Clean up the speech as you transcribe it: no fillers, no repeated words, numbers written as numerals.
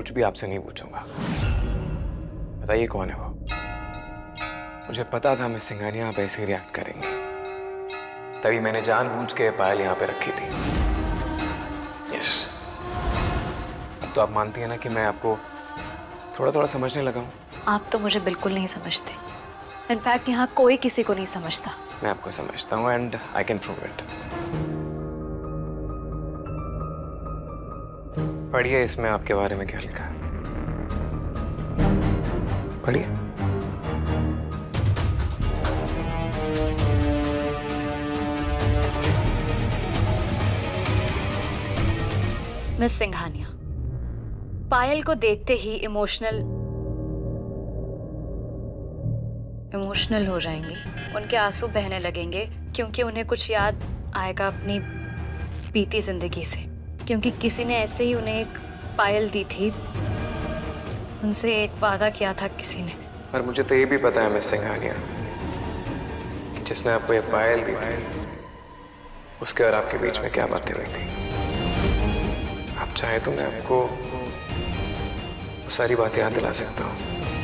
कुछ भी आपसे नहीं पूछूंगा। बताइए कौन है वो? मुझे पता था मिस सिंघानिया आप ऐसे ही रिएक्ट करेंगे, तभी मैंने जानबूझ के पायल यहाँ पे रखी थी। यस, अब तो आप मानती हैं ना कि मैं आपको थोड़ा थोड़ा समझने लगा हूँ। आप तो मुझे बिल्कुल नहीं समझते। इनफैक्ट यहाँ कोई किसी को नहीं समझता। मैं आपको समझता हूँ and I can prove it. पढ़िए इसमें आपके बारे में क्या लिखा है, पढ़िए। मिस सिंघानिया, पायल को देखते ही इमोशनल हो जाएंगी, उनके आंसू बहने लगेंगे क्योंकि उन्हें कुछ याद आएगा अपनी बीती जिंदगी से, क्योंकि किसी ने ऐसे ही उन्हें एक पायल दी थी, उनसे एक वादा किया था किसी ने। पर मुझे तो ये भी पता है मिस सिंघानिया कि जिसने आपको ये पायल दी थी उसके और आपके बीच में क्या बातें हुई थी। आप चाहे तो मैं आपको वो सारी बातें याद दिला सकता हूँ।